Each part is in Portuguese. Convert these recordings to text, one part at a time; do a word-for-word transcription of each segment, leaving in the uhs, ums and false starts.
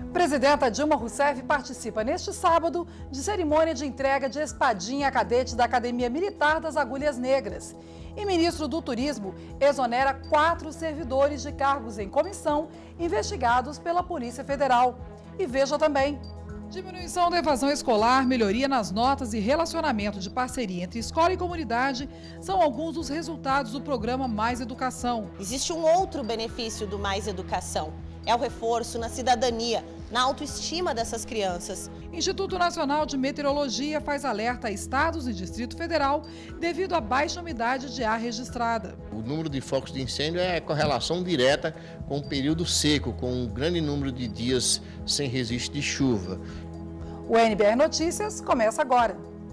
Presidenta Dilma Rousseff participa neste sábado de cerimônia de entrega de espadinha a cadete da Academia Militar das Agulhas Negras. E ministro do Turismo exonera quatro servidores de cargos em comissão investigados pela Polícia Federal. E veja também: diminuição da evasão escolar, melhoria nas notas e relacionamento de parceria entre escola e comunidade são alguns dos resultados do programa Mais Educação. Existe um outro benefício do Mais Educação. É o reforço na cidadania, na autoestima dessas crianças. Instituto Nacional de Meteorologia faz alerta a estados e Distrito Federal devido à baixa umidade de ar registrada. O número de focos de incêndio é correlação direta com o período seco, com um grande número de dias sem registro de chuva. O N B R Notícias começa agora.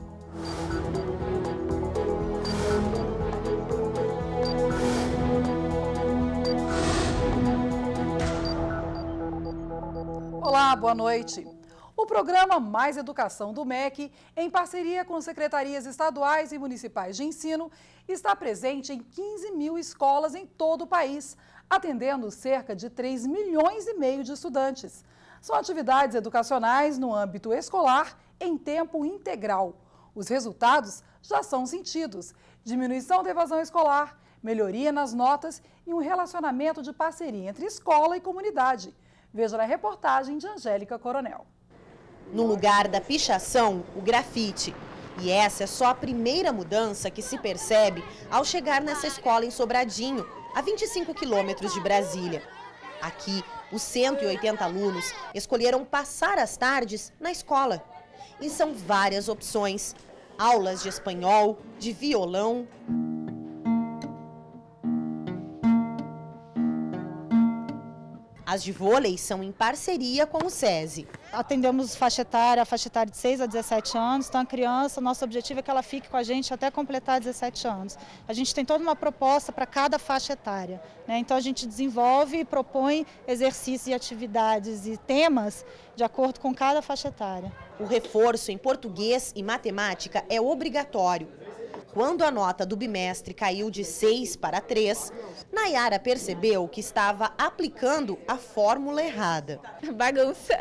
Olá, boa noite. O programa Mais Educação do M E C, em parceria com secretarias estaduais e municipais de ensino, está presente em quinze mil escolas em todo o país, atendendo cerca de três milhões e meio de estudantes. São atividades educacionais no âmbito escolar em tempo integral. Os resultados já são sentidos: diminuição da evasão escolar, melhoria nas notas e um relacionamento de parceria entre escola e comunidade. Veja na reportagem de Angélica Coronel. No lugar da pichação, o grafite. E essa é só a primeira mudança que se percebe ao chegar nessa escola em Sobradinho, a vinte e cinco quilômetros de Brasília. Aqui, os cento e oitenta alunos escolheram passar as tardes na escola. E são várias opções: aulas de espanhol, de violão. As de vôlei são em parceria com o SESI. Atendemos faixa etária, a faixa etária de seis a dezessete anos, então a criança, nosso objetivo é que ela fique com a gente até completar dezessete anos. A gente tem toda uma proposta para cada faixa etária, né? Então a gente desenvolve e propõe exercícios e atividades e temas de acordo com cada faixa etária. O reforço em português e matemática é obrigatório. Quando a nota do bimestre caiu de seis para três, Nayara percebeu que estava aplicando a fórmula errada. Bagunça.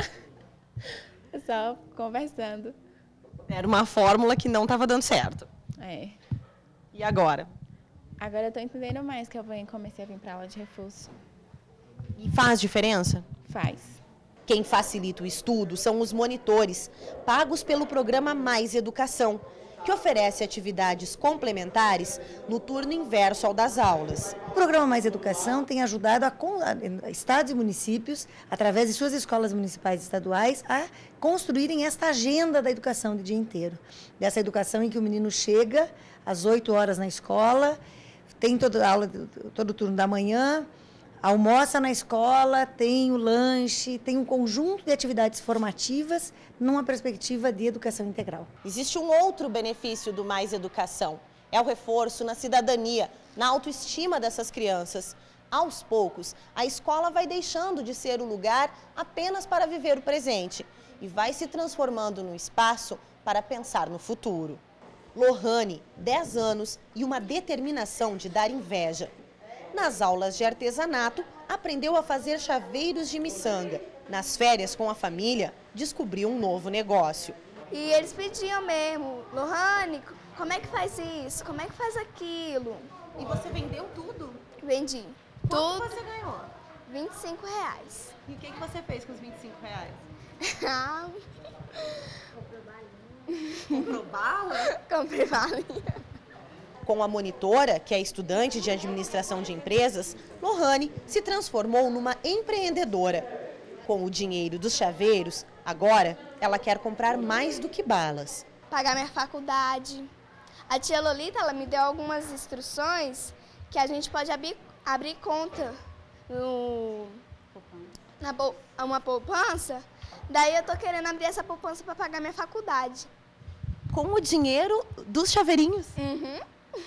Só conversando. Era uma fórmula que não estava dando certo. É. E agora? Agora eu estou entendendo mais, que eu comecei a vir para aula de reforço. E faz diferença? Faz. Quem facilita o estudo são os monitores, pagos pelo programa Mais Educação, que oferece atividades complementares no turno inverso ao das aulas. O programa Mais Educação tem ajudado a, a estados e municípios, através de suas escolas municipais e estaduais, a construírem esta agenda da educação de dia inteiro. Dessa educação em que o menino chega às oito horas na escola, tem toda a aula, todo o turno da manhã, almoça na escola, tem o lanche, tem um conjunto de atividades formativas numa perspectiva de educação integral. Existe um outro benefício do Mais Educação. É o reforço na cidadania, na autoestima dessas crianças. Aos poucos, a escola vai deixando de ser o lugar apenas para viver o presente e vai se transformando num espaço para pensar no futuro. Lohane, dez anos e uma determinação de dar inveja. Nas aulas de artesanato, aprendeu a fazer chaveiros de miçanga. Nas férias com a família, descobriu um novo negócio. E eles pediam mesmo: Lohane, como é que faz isso? Como é que faz aquilo? E você vendeu tudo? Vendi. Quanto tudo. você ganhou? vinte e cinco reais. E o que que você fez com os vinte e cinco reais? Ah. Comprou bala? Comprei balinha. Com a monitora, que é estudante de administração de empresas, Lohane se transformou numa empreendedora. Com o dinheiro dos chaveiros, agora ela quer comprar mais do que balas. Pagar minha faculdade. A tia Lolita, ela me deu algumas instruções que a gente pode abrir, abrir conta no, na uma poupança. Daí eu tô querendo abrir essa poupança para pagar minha faculdade. Com o dinheiro dos chaveirinhos? Uhum.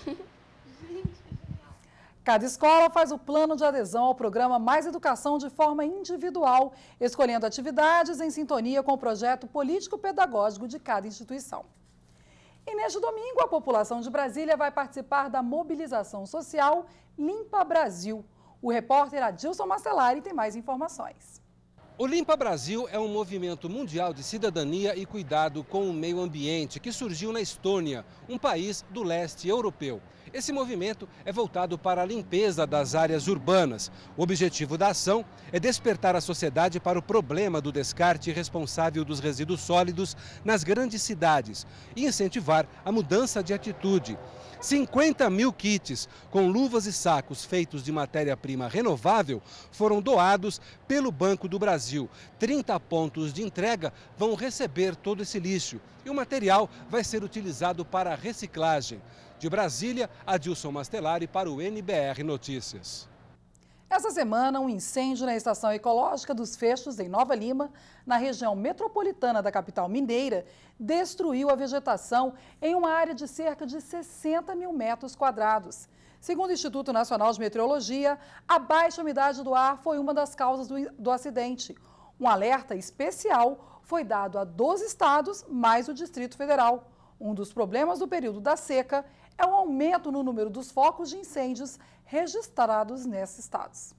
Cada escola faz o plano de adesão ao programa Mais Educação de forma individual, escolhendo atividades em sintonia com o projeto político-pedagógico de cada instituição. E neste domingo, a população de Brasília vai participar da mobilização social Limpa Brasil. O repórter Adilson Marcelari tem mais informações. O Limpa Brasil é um movimento mundial de cidadania e cuidado com o meio ambiente que surgiu na Estônia, um país do leste europeu. Esse movimento é voltado para a limpeza das áreas urbanas. O objetivo da ação é despertar a sociedade para o problema do descarte irresponsável dos resíduos sólidos nas grandes cidades e incentivar a mudança de atitude. cinquenta mil kits com luvas e sacos feitos de matéria-prima renovável foram doados pelo Banco do Brasil. trinta pontos de entrega vão receber todo esse lixo e o material vai ser utilizado para a reciclagem. De Brasília, Adilson Mastelari para o N B R Notícias. Essa semana, um incêndio na estação ecológica dos Fechos, em Nova Lima, na região metropolitana da capital mineira, destruiu a vegetação em uma área de cerca de sessenta mil metros quadrados. Segundo o Instituto Nacional de Meteorologia, a baixa umidade do ar foi uma das causas do, do acidente. Um alerta especial foi dado a doze estados, mais o Distrito Federal. Um dos problemas do período da seca é o aumento no número dos focos de incêndios registrados nesses estados.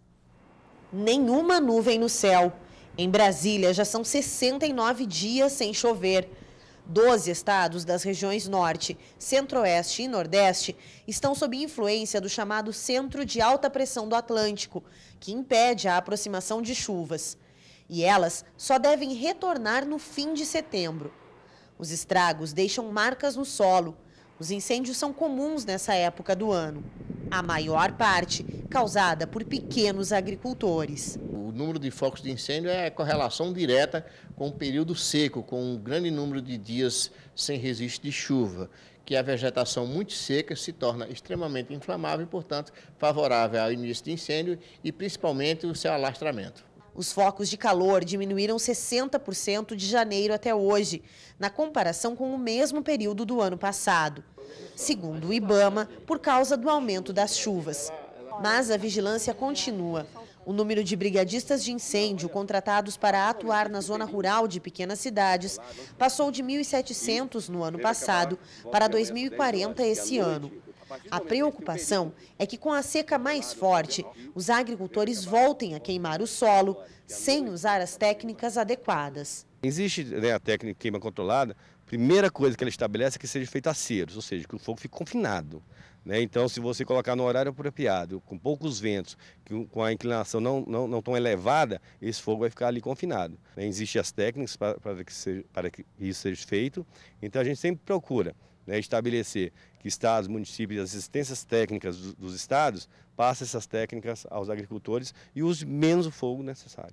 Nenhuma nuvem no céu. Em Brasília, já são sessenta e nove dias sem chover. doze estados das regiões Norte, Centro-Oeste e Nordeste estão sob influência do chamado Centro de Alta Pressão do Atlântico, que impede a aproximação de chuvas. E elas só devem retornar no fim de setembro. Os estragos deixam marcas no solo. Os incêndios são comuns nessa época do ano. A maior parte causada por pequenos agricultores. O número de focos de incêndio é correlação direta com o período seco, com um grande número de dias sem registro de chuva, que a vegetação muito seca se torna extremamente inflamável e, portanto, favorável ao início de incêndio e principalmente o seu alastramento. Os focos de calor diminuíram sessenta por cento de janeiro até hoje, na comparação com o mesmo período do ano passado. Segundo o IBAMA, por causa do aumento das chuvas. Mas a vigilância continua. O número de brigadistas de incêndio contratados para atuar na zona rural de pequenas cidades passou de mil e setecentos no ano passado para dois mil e quarenta esse ano. A preocupação é que com a seca mais forte, os agricultores voltem a queimar o solo sem usar as técnicas adequadas. Existe, né, a técnica queima controlada. Primeira coisa que ela estabelece é que seja feito a ceros, ou seja, que o fogo fique confinado. Né? Então, se você colocar no horário apropriado, com poucos ventos, com a inclinação não, não, não tão elevada, esse fogo vai ficar ali confinado. Né? Existem as técnicas para, para, que seja, para que isso seja feito, então a gente sempre procura, né, estabelecer que estados, municípios e as assistências técnicas dos, dos estados passem essas técnicas aos agricultores e use menos o fogo necessário.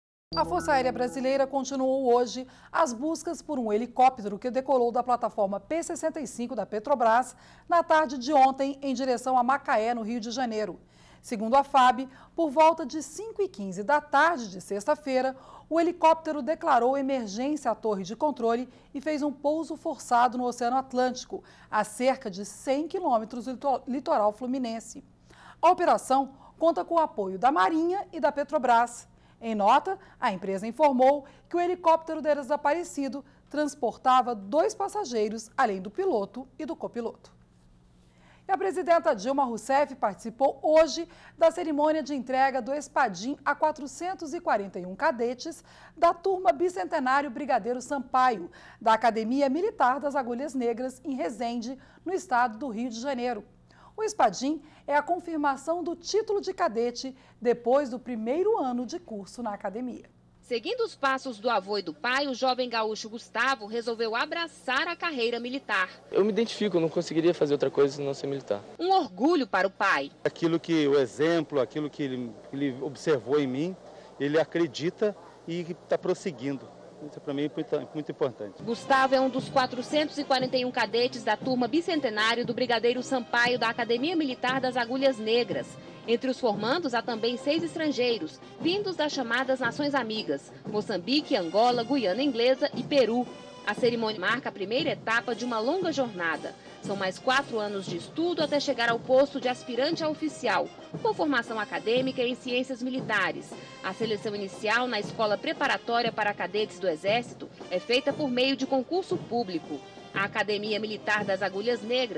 A Força Aérea Brasileira continuou hoje as buscas por um helicóptero que decolou da plataforma P sessenta e cinco da Petrobras na tarde de ontem em direção a Macaé, no Rio de Janeiro. Segundo a F A B, por volta de cinco e quinze da tarde de sexta-feira, o helicóptero declarou emergência à torre de controle e fez um pouso forçado no Oceano Atlântico, a cerca de cem quilômetros do litoral fluminense. A operação conta com o apoio da Marinha e da Petrobras. Em nota, a empresa informou que o helicóptero desaparecido transportava dois passageiros, além do piloto e do copiloto. E a presidenta Dilma Rousseff participou hoje da cerimônia de entrega do Espadim a quatrocentos e quarenta e um cadetes da turma Bicentenário Brigadeiro Sampaio, da Academia Militar das Agulhas Negras, em Resende, no estado do Rio de Janeiro. O Espadim é a confirmação do título de cadete depois do primeiro ano de curso na academia. Seguindo os passos do avô e do pai, o jovem gaúcho Gustavo resolveu abraçar a carreira militar. Eu me identifico, eu não conseguiria fazer outra coisa senão ser militar. Um orgulho para o pai. Aquilo que, o exemplo, aquilo que ele, ele observou em mim, ele acredita e está prosseguindo. Isso para mim é muito importante. Gustavo é um dos quatrocentos e quarenta e um cadetes da turma Bicentenário do Brigadeiro Sampaio da Academia Militar das Agulhas Negras. Entre os formandos há também seis estrangeiros, vindos das chamadas Nações Amigas, Moçambique, Angola, Guiana Inglesa e Peru. A cerimônia marca a primeira etapa de uma longa jornada. São mais quatro anos de estudo até chegar ao posto de aspirante a oficial, com formação acadêmica em ciências militares. A seleção inicial na Escola Preparatória para Cadetes do Exército é feita por meio de concurso público. A Academia Militar das Agulhas Negras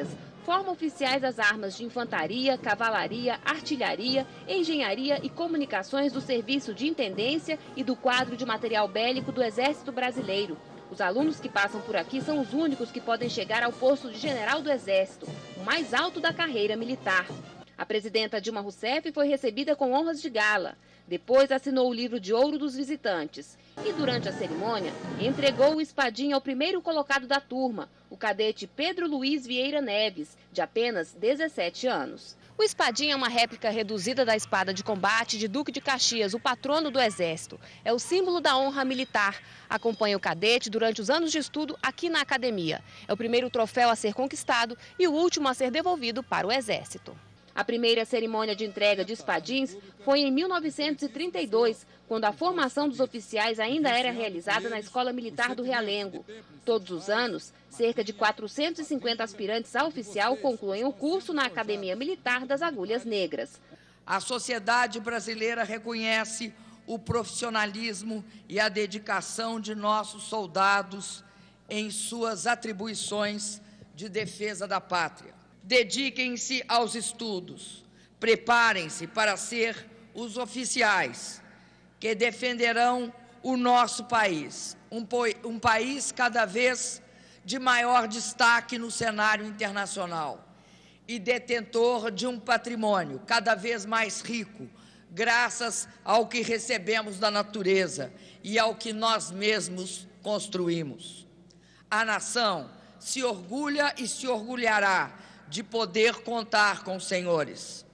forma oficiais das armas de infantaria, cavalaria, artilharia, engenharia e comunicações do Serviço de Intendência e do quadro de material bélico do Exército Brasileiro. Os alunos que passam por aqui são os únicos que podem chegar ao posto de general do Exército, o mais alto da carreira militar. A presidenta Dilma Rousseff foi recebida com honras de gala. Depois assinou o livro de ouro dos visitantes. E durante a cerimônia, entregou o espadinho ao primeiro colocado da turma, o cadete Pedro Luiz Vieira Neves, de apenas dezessete anos. O espadinho é uma réplica reduzida da espada de combate de Duque de Caxias, o patrono do Exército. É o símbolo da honra militar. Acompanha o cadete durante os anos de estudo aqui na academia. É o primeiro troféu a ser conquistado e o último a ser devolvido para o Exército. A primeira cerimônia de entrega de espadins foi em mil novecentos e trinta e dois, quando a formação dos oficiais ainda era realizada na Escola Militar do Realengo. Todos os anos, cerca de quatrocentos e cinquenta aspirantes a oficial concluem o curso na Academia Militar das Agulhas Negras. A sociedade brasileira reconhece o profissionalismo e a dedicação de nossos soldados em suas atribuições de defesa da pátria. Dediquem-se aos estudos, preparem-se para ser os oficiais que defenderão o nosso país, um, um país cada vez de maior destaque no cenário internacional e detentor de um patrimônio cada vez mais rico, graças ao que recebemos da natureza e ao que nós mesmos construímos. A nação se orgulha e se orgulhará de poder contar com os senhores.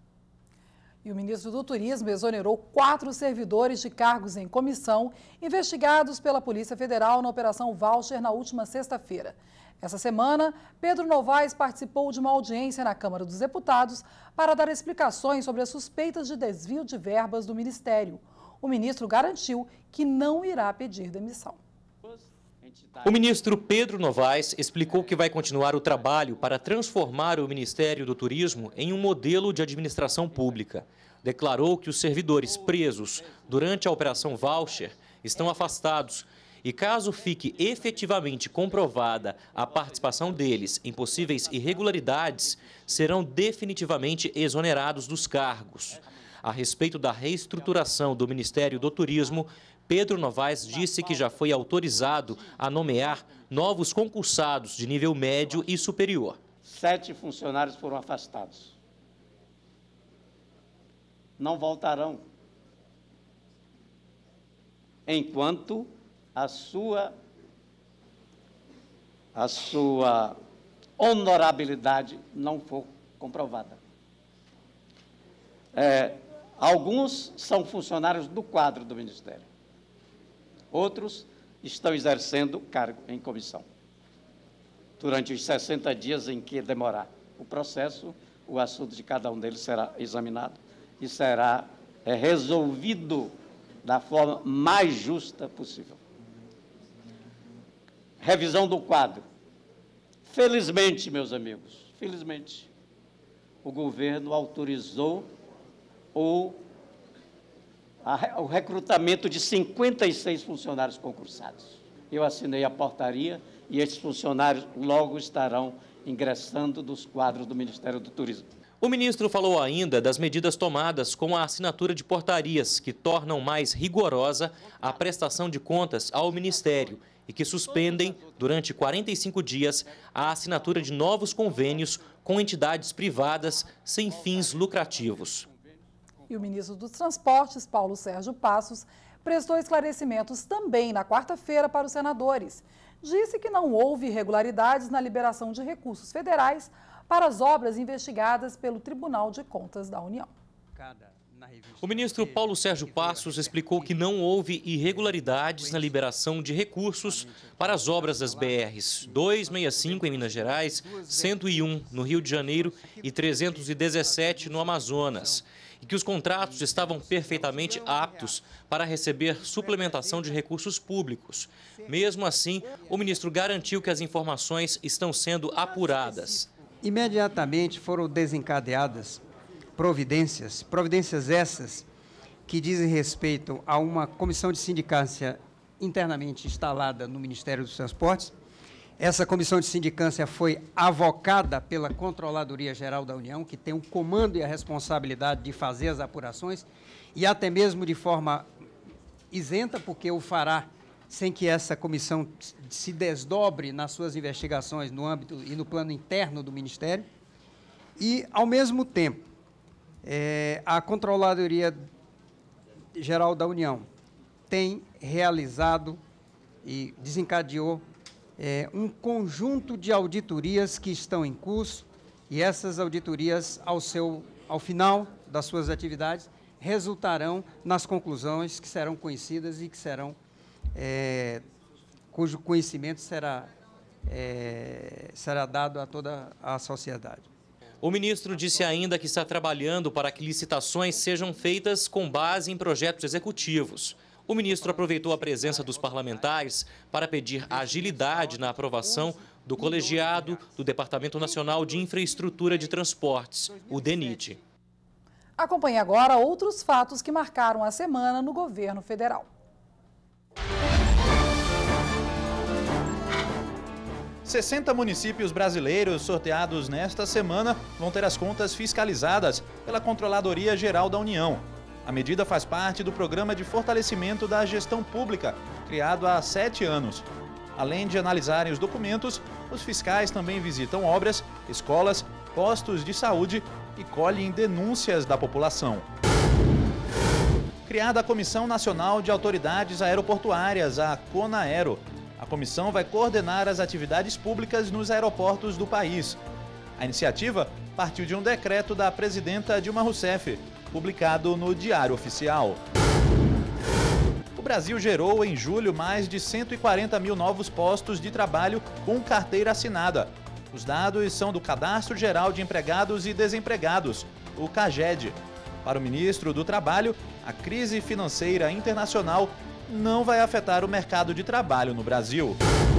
E o ministro do Turismo exonerou quatro servidores de cargos em comissão investigados pela Polícia Federal na Operação Voucher na última sexta-feira. Essa semana, Pedro Novaes participou de uma audiência na Câmara dos Deputados para dar explicações sobre as suspeitas de desvio de verbas do Ministério. O ministro garantiu que não irá pedir demissão. O ministro Pedro Novaes explicou que vai continuar o trabalho para transformar o Ministério do Turismo em um modelo de administração pública. Declarou que os servidores presos durante a Operação Voucher estão afastados e, caso fique efetivamente comprovada a participação deles em possíveis irregularidades, serão definitivamente exonerados dos cargos. A respeito da reestruturação do Ministério do Turismo, Pedro Novaes disse que já foi autorizado a nomear novos concursados de nível médio e superior. Sete funcionários foram afastados. Não voltarão enquanto a sua, a sua honorabilidade não for comprovada. É, alguns são funcionários do quadro do Ministério. Outros estão exercendo cargo em comissão. Durante os sessenta dias em que demorar o processo, o assunto de cada um deles será examinado e será é, resolvido da forma mais justa possível. Revisão do quadro. Felizmente, meus amigos, felizmente, o governo autorizou o o recrutamento de cinquenta e seis funcionários concursados. Eu assinei a portaria e esses funcionários logo estarão ingressando nos quadros do Ministério do Turismo. O ministro falou ainda das medidas tomadas com a assinatura de portarias que tornam mais rigorosa a prestação de contas ao Ministério e que suspendem, durante quarenta e cinco dias, a assinatura de novos convênios com entidades privadas sem fins lucrativos. E o ministro dos Transportes, Paulo Sérgio Passos, prestou esclarecimentos também na quarta-feira para os senadores. Disse que não houve irregularidades na liberação de recursos federais para as obras investigadas pelo Tribunal de Contas da União. O ministro Paulo Sérgio Passos explicou que não houve irregularidades na liberação de recursos para as obras das B Rs duzentos e sessenta e cinco em Minas Gerais, cento e um no Rio de Janeiro e trezentos e dezessete no Amazonas, e que os contratos estavam perfeitamente aptos para receber suplementação de recursos públicos. Mesmo assim, o ministro garantiu que as informações estão sendo apuradas. Imediatamente foram desencadeadas providências, providências essas que dizem respeito a uma comissão de sindicância internamente instalada no Ministério dos Transportes, Essa comissão de sindicância foi avocada pela Controladoria Geral da União, que tem o comando e a responsabilidade de fazer as apurações, e até mesmo de forma isenta, porque o fará sem que essa comissão se desdobre nas suas investigações no âmbito e no plano interno do Ministério. E, ao mesmo tempo, é, a Controladoria Geral da União tem realizado e desencadeou é, um conjunto de auditorias que estão em curso, e essas auditorias, ao, seu, ao final das suas atividades, resultarão nas conclusões que serão conhecidas e que serão, é, cujo conhecimento será, é, será dado a toda a sociedade. O ministro disse ainda que está trabalhando para que licitações sejam feitas com base em projetos executivos. O ministro aproveitou a presença dos parlamentares para pedir agilidade na aprovação do colegiado do Departamento Nacional de Infraestrutura de Transportes, o DENIT. Acompanhe agora outros fatos que marcaram a semana no governo federal. sessenta municípios brasileiros sorteados nesta semana vão ter as contas fiscalizadas pela Controladoria Geral da União. A medida faz parte do Programa de Fortalecimento da Gestão Pública, criado há sete anos. Além de analisarem os documentos, os fiscais também visitam obras, escolas, postos de saúde e colhem denúncias da população. Criada a Comissão Nacional de Autoridades Aeroportuárias, a CONAERO. A comissão vai coordenar as atividades públicas nos aeroportos do país. A iniciativa partiu de um decreto da presidenta Dilma Rousseff, publicado no Diário Oficial. O Brasil gerou em julho mais de cento e quarenta mil novos postos de trabalho com carteira assinada. Os dados são do Cadastro Geral de Empregados e Desempregados, o CAGED. Para o ministro do Trabalho, a crise financeira internacional não vai afetar o mercado de trabalho no Brasil.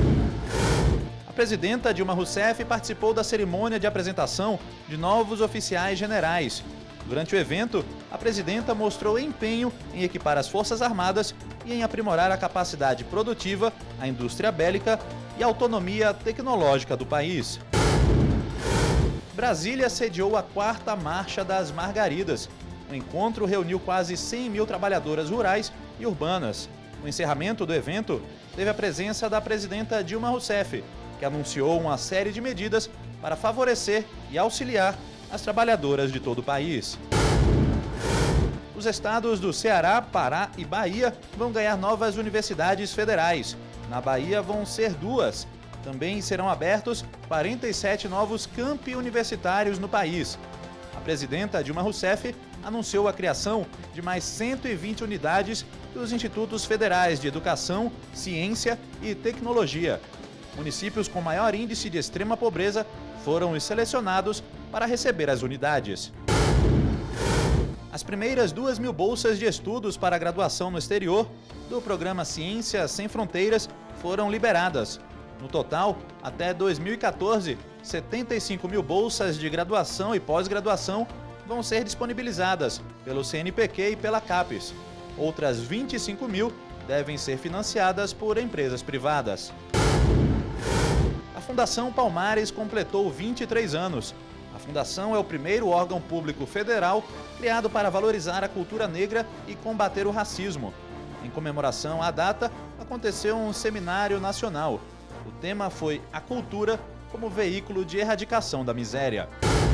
A presidenta Dilma Rousseff participou da cerimônia de apresentação de novos oficiais generais. Durante o evento, a presidenta mostrou empenho em equipar as Forças Armadas e em aprimorar a capacidade produtiva, a indústria bélica e a autonomia tecnológica do país. Brasília sediou a quarta Marcha das Margaridas. O encontro reuniu quase cem mil trabalhadoras rurais e urbanas. O encerramento do evento teve a presença da presidenta Dilma Rousseff, que anunciou uma série de medidas para favorecer e auxiliar as trabalhadoras de todo o país. Os estados do Ceará, Pará e Bahia vão ganhar novas universidades federais. Na Bahia vão ser duas. Também serão abertos quarenta e sete novos campi universitários no país. A presidenta Dilma Rousseff anunciou a criação de mais cento e vinte unidades dos Institutos Federais de Educação, Ciência e Tecnologia. Municípios com maior índice de extrema pobreza foram os selecionados para receber as unidades. As primeiras duas mil bolsas de estudos para graduação no exterior do programa Ciência Sem Fronteiras foram liberadas. No total, até dois mil e quatorze, setenta e cinco mil bolsas de graduação e pós-graduação vão ser disponibilizadas pelo C N P Q e pela CAPES. Outras vinte e cinco mil devem ser financiadas por empresas privadas. A Fundação Palmares completou vinte e três anos. A Fundação é o primeiro órgão público federal criado para valorizar a cultura negra e combater o racismo. Em comemoração à data, aconteceu um seminário nacional. O tema foi a cultura como veículo de erradicação da miséria.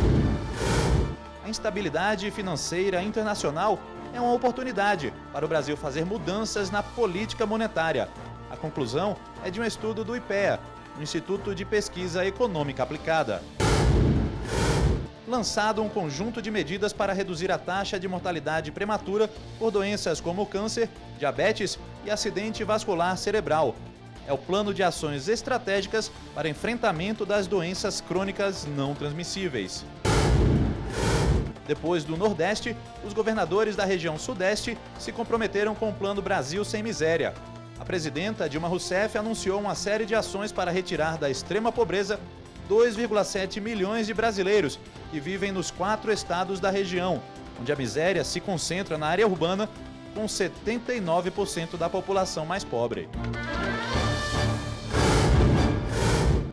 A instabilidade financeira internacional é uma oportunidade para o Brasil fazer mudanças na política monetária. A conclusão é de um estudo do IPEA, o Instituto de Pesquisa Econômica Aplicada. Lançado um conjunto de medidas para reduzir a taxa de mortalidade prematura por doenças como câncer, diabetes e acidente vascular cerebral. É o Plano de Ações Estratégicas para Enfrentamento das Doenças Crônicas Não Transmissíveis. Depois do Nordeste, os governadores da região Sudeste se comprometeram com o Plano Brasil Sem Miséria. A presidenta Dilma Rousseff anunciou uma série de ações para retirar da extrema pobreza dois vírgula sete milhões de brasileiros que vivem nos quatro estados da região, onde a miséria se concentra na área urbana, com setenta e nove por cento da população mais pobre.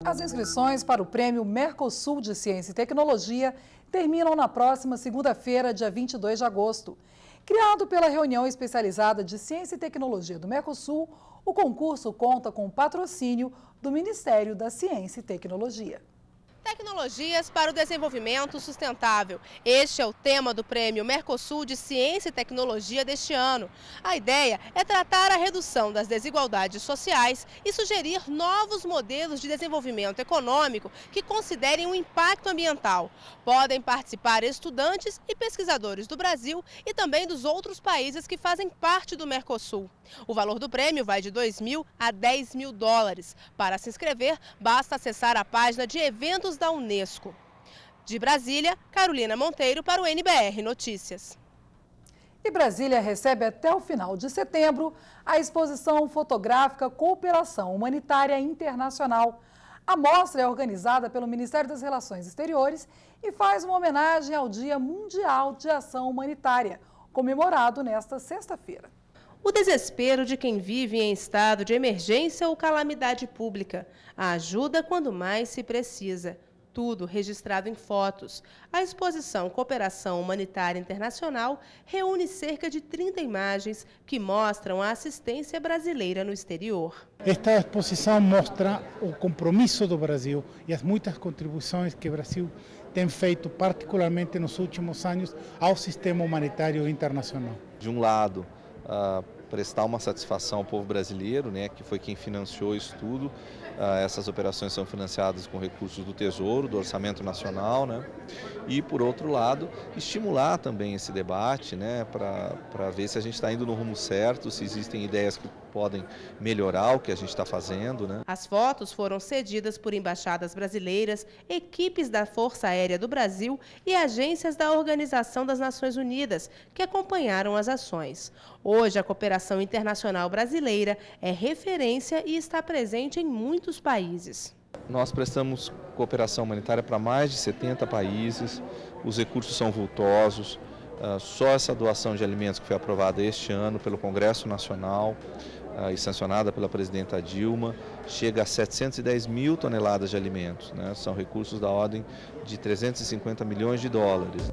As inscrições para o Prêmio Mercosul de Ciência e Tecnologia terminam na próxima segunda-feira, dia vinte e dois de agosto. Criado pela Reunião Especializada de Ciência e Tecnologia do Mercosul, o concurso conta com o patrocínio do Ministério da Ciência e Tecnologia. Tecnologias para o desenvolvimento sustentável. Este é o tema do Prêmio Mercosul de Ciência e Tecnologia deste ano. A ideia é tratar a redução das desigualdades sociais e sugerir novos modelos de desenvolvimento econômico que considerem o impacto ambiental. Podem participar estudantes e pesquisadores do Brasil e também dos outros países que fazem parte do Mercosul. O valor do prêmio vai de dois mil a dez mil dólares. Para se inscrever, basta acessar a página de eventos da Unesco. De Brasília, Carolina Monteiro para o N B R Notícias. E Brasília recebe até o final de setembro a exposição fotográfica Cooperação Humanitária Internacional. A mostra é organizada pelo Ministério das Relações Exteriores e faz uma homenagem ao Dia Mundial de Ação Humanitária, comemorado nesta sexta-feira. O desespero de quem vive em estado de emergência ou calamidade pública. A ajuda quando mais se precisa. Tudo registrado em fotos. A exposição Cooperação Humanitária Internacional reúne cerca de trinta imagens que mostram a assistência brasileira no exterior. Esta exposição mostra o compromisso do Brasil e as muitas contribuições que o Brasil tem feito, particularmente nos últimos anos, ao sistema humanitário internacional. De um lado, Uh, prestar uma satisfação ao povo brasileiro, né, que foi quem financiou isso tudo. Uh, essas operações são financiadas com recursos do Tesouro, do Orçamento Nacional, né, e, por outro lado, estimular também esse debate, né, para ver se a gente está indo no rumo certo, se existem ideias que podem melhorar o que a gente está fazendo, né. As fotos foram cedidas por embaixadas brasileiras, equipes da Força Aérea do Brasil e agências da Organização das Nações Unidas, que acompanharam as ações. Hoje, a cooperação internacional brasileira é referência e está presente em muitos países. Nós prestamos cooperação humanitária para mais de setenta países, os recursos são vultosos. Só essa doação de alimentos que foi aprovada este ano pelo Congresso Nacional e sancionada pela presidenta Dilma, chega a setecentos e dez mil toneladas de alimentos, né? São recursos da ordem de trezentos e cinquenta milhões de dólares.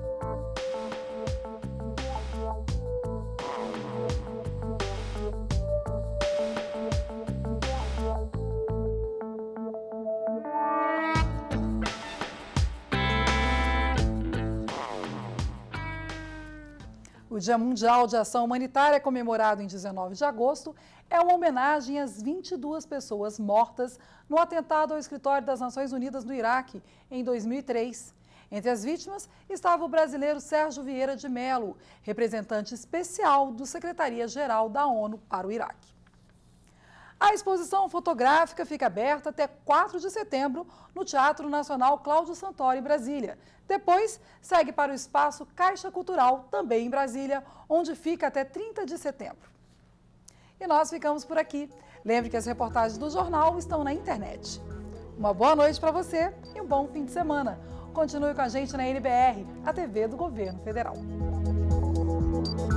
O Dia Mundial de Ação Humanitária, comemorado em dezenove de agosto, é uma homenagem às vinte e duas pessoas mortas no atentado ao Escritório das Nações Unidas no Iraque, em dois mil e três. Entre as vítimas estava o brasileiro Sérgio Vieira de Mello, representante especial do Secretaria-Geral da ONU para o Iraque. A exposição fotográfica fica aberta até quatro de setembro no Teatro Nacional Cláudio Santoro, em Brasília. Depois, segue para o Espaço Caixa Cultural, também em Brasília, onde fica até trinta de setembro. E nós ficamos por aqui. Lembre que as reportagens do jornal estão na internet. Uma boa noite para você e um bom fim de semana. Continue com a gente na N B R, a T V do Governo Federal.